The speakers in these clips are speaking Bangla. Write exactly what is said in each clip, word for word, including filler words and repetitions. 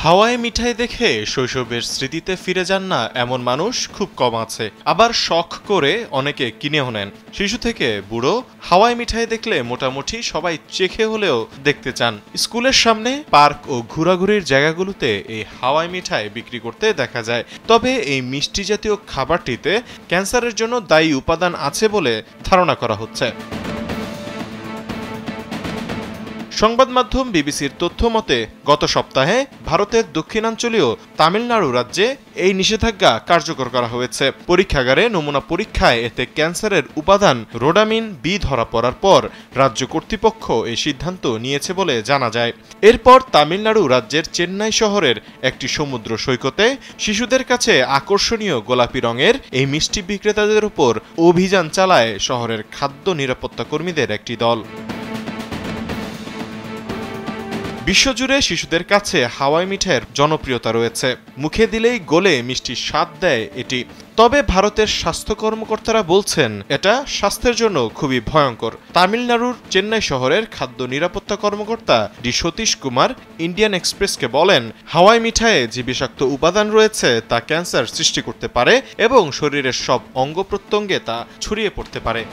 হাওয়াই মিঠাই দেখে শৈশবের স্মৃতিতে ফিরে যান না এমন মানুষ খুব কম আছে। আবার শখ করে অনেকে কিনেও নেন। শিশু থেকে বুড়ো হাওয়াই মিঠাই দেখলে মোটামুটি সবাই চেখে হলেও দেখতে চান। স্কুলের সামনে, পার্ক ও ঘোরাঘুরির জায়গাগুলোতে এই হাওয়াই মিঠাই বিক্রি করতে দেখা যায়। তবে এই মিষ্টি জাতীয় খাবারটিতে ক্যান্সারের জন্য দায়ী উপাদান আছে বলে ধারণা করা হচ্ছে। সংবাদ মাধ্যম বিবিসির তথ্য মতে গত সপ্তাহে ভারতের দক্ষিণাঞ্চলীয় তামিলনাড়ু রাজ্যে এই নিষেধাজ্ঞা কার্যকর করা হয়েছে। পরীক্ষাগারে নমুনা পরীক্ষায় এতে ক্যান্সারের উপাদান রোডামিন বি ধরা পড়ার পর রাজ্য কর্তৃপক্ষ এই সিদ্ধান্ত নিয়েছে বলে জানা যায়। এরপর তামিলনাড়ু রাজ্যের চেন্নাই শহরের একটি সমুদ্র সৈকতে শিশুদের কাছে আকর্ষণীয় গোলাপি রঙের এই মিষ্টি বিক্রেতাদের উপর অভিযান চালায় শহরের খাদ্য নিরাপত্তা কর্মীদের একটি দল। বিশ্বজুড়ে শিশুদের কাছে হাওয়াই মিঠাইয়ের জনপ্রিয়তা রয়েছে। মুখে দিলেই গলে মিষ্টির স্বাদ দেয় এটি। তবে ভারতের স্বাস্থ্য কর্মকর্তারা বলছেন এটা স্বাস্থ্যের জন্য খুবই ভয়ঙ্কর। তামিলনাড়ুর চেন্নাই শহরের খাদ্য নিরাপত্তা কর্মকর্তা ডি সতীশ কুমার ইন্ডিয়ান এক্সপ্রেসকে বলেন, হাওয়াই মিঠাইয়ে যে বিষাক্ত উপাদান রয়েছে তা ক্যান্সার সৃষ্টি করতে পারে এবং শরীরের সব অঙ্গ প্রত্যঙ্গে তা ছড়িয়ে পড়তে পারে।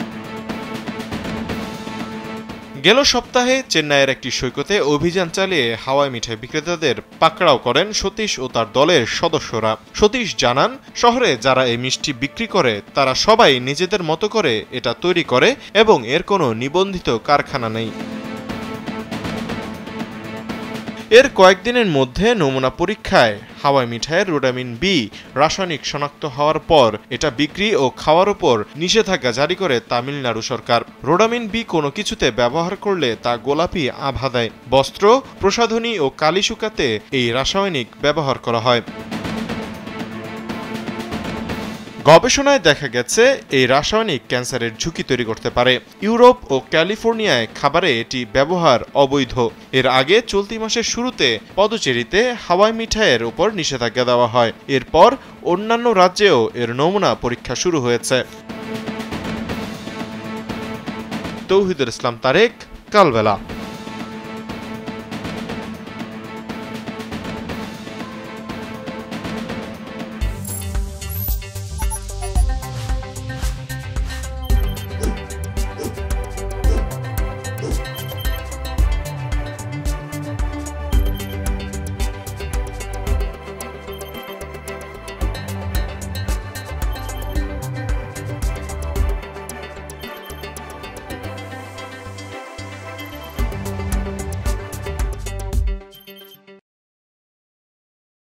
গেল সপ্তাহে চেন্নাইয়ের একটি সৈকতে অভিযান চালিয়ে হাওয়াই মিঠাই বিক্রেতাদের পাকড়াও করেন সতীশ ও তার দলের সদস্যরা। সতীশ জানান, শহরে যারা এই মিষ্টি বিক্রি করে তারা সবাই নিজেদের মতো করে এটা তৈরি করে এবং এর কোনো নিবন্ধিত কারখানা নেই। এর কয়েকদিনের মধ্যে নমুনা পরীক্ষায় হাওয়াই মিঠাইয়ের রোডামিন বি রাসায়নিক শনাক্ত হওয়ার পর এটা বিক্রি ও খাওয়ার উপর নিষেধাজ্ঞা জারি করে তামিলনাড়ু সরকার। রোডামিন বি কোনো কিছুতে ব্যবহার করলে তা গোলাপি আভা দেয়। বস্ত্র, প্রসাধনী ও কালি শুকাতে এই রাসায়নিক ব্যবহার করা হয়। গবেষণায় দেখা গেছে এই রাসায়নিক ক্যান্সারের ঝুঁকি তৈরি করতে পারে। ইউরোপ ও ক্যালিফোর্নিয়ায় খাবারে এটি ব্যবহার অবৈধ। এর আগে চলতি মাসের শুরুতে পদুচেরিতে হাওয়াই মিঠাইয়ের উপর নিষেধাজ্ঞা দেওয়া হয়। এরপর অন্যান্য রাজ্যেও এর নমুনা পরীক্ষা শুরু হয়েছে। তৌহিদুল ইসলাম তারেক, কালবেলা।